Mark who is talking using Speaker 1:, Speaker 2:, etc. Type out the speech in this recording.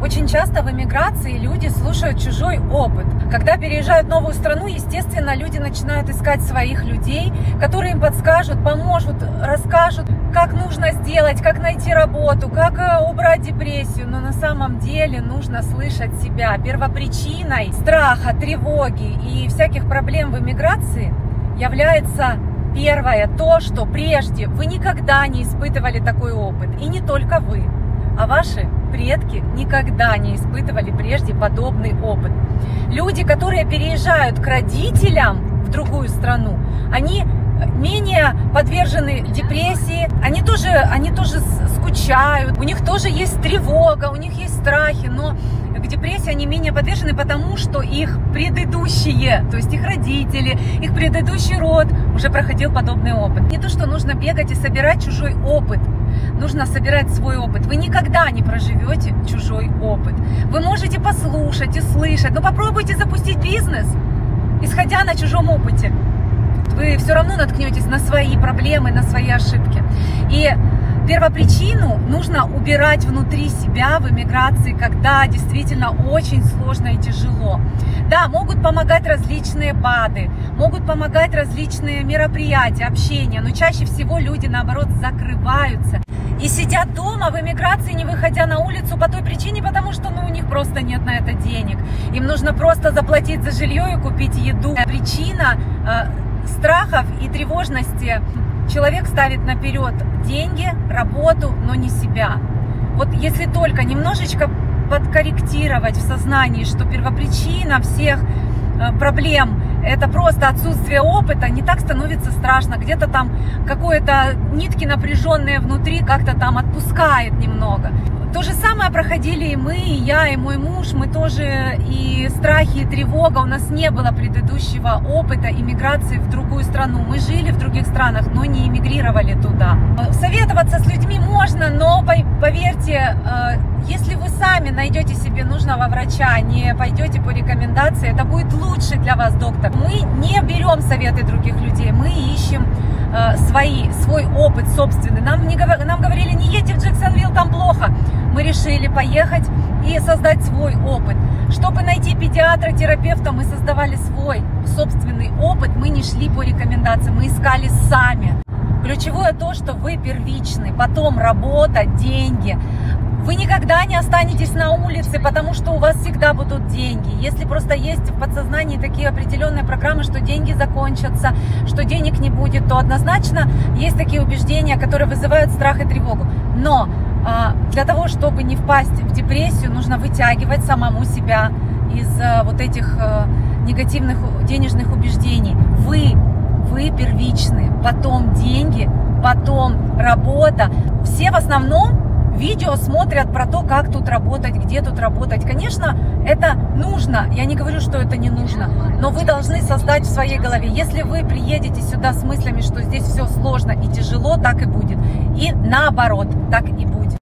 Speaker 1: Очень часто в эмиграции люди слушают чужой опыт. Когда переезжают в новую страну, естественно, люди начинают искать своих людей, которые им подскажут, поможет, расскажут, как нужно сделать, как найти работу, как убрать депрессию. Но на самом деле нужно слышать себя. Первопричиной страха, тревоги и всяких проблем в эмиграции является первое, то, что прежде вы никогда не испытывали такой опыт. И не только вы, а ваши предки никогда не испытывали прежде подобный опыт. Люди, которые переезжают к родителям в другую страну, они менее подвержены депрессии, они тоже скучают, у них тоже есть тревога, у них есть страхи, но к депрессии они менее подвержены, потому что их предыдущие, то есть их родители, их предыдущий род уже проходил подобный опыт. Не то, что нужно бегать и собирать чужой опыт, нужно собирать свой опыт. Вы никогда не проживете чужой опыт. Вы можете послушать и слышать, но попробуйте запустить бизнес, исходя на чужом опыте. Вы все равно наткнетесь на свои проблемы, на свои ошибки. И первопричину нужно убирать внутри себя в эмиграции, когда действительно очень сложно и тяжело. Да, могут помогать различные БАДы, могут помогать различные мероприятия, общение, но чаще всего люди, наоборот, закрываются и сидят дома в эмиграции, не выходя на улицу по той причине, потому что у них просто нет на это денег. Им нужно просто заплатить за жилье и купить еду. Причина страхов и тревожности: человек ставит наперед деньги, работу, но не себя. Вот если только немножечко подкорректировать в сознании, что первопричина всех проблем — это просто отсутствие опыта, не так становится страшно. Где-то там какое-то нитки напряженные внутри как-то там отпускает немного. То же самое проходили и мы, и я, и мой муж. Мы тоже и страхи, и тревога. У нас не было предыдущего опыта иммиграции в другую страну. Мы жили в других странах, но не эмигрировали туда. Советоваться с людьми можно, но поверьте, если вы сами найдете себе нужного врача, не пойдете по рекомендации, это будет лучше для вас, доктор. Мы не берем советы других людей, мы ищем свой опыт собственный. Нам говорили: не едьте в Джексонвилл, там плохо. Мы решили поехать и создать свой опыт. Чтобы найти педиатра, терапевта, мы создавали свой собственный опыт. Мы не шли по рекомендациям, мы искали сами. Ключевое то, что вы первичны, потом работа, деньги. Вы никогда не останетесь на улице, потому что у вас всегда будут деньги. Если просто есть в подсознании такие определенные программы, что деньги закончатся, что денег не будет, то однозначно есть такие убеждения, которые вызывают страх и тревогу. Но для того, чтобы не впасть в депрессию, нужно вытягивать самому себя из вот этих негативных денежных убеждений. Вы первичны, потом деньги, потом работа. Все в основном видео смотрят про то, как тут работать, где тут работать. Конечно, это нужно, я не говорю, что это не нужно, но вы должны создать в своей голове. Если вы приедете сюда с мыслями, что здесь все сложно и тяжело, так и будет. И наоборот, так и будет.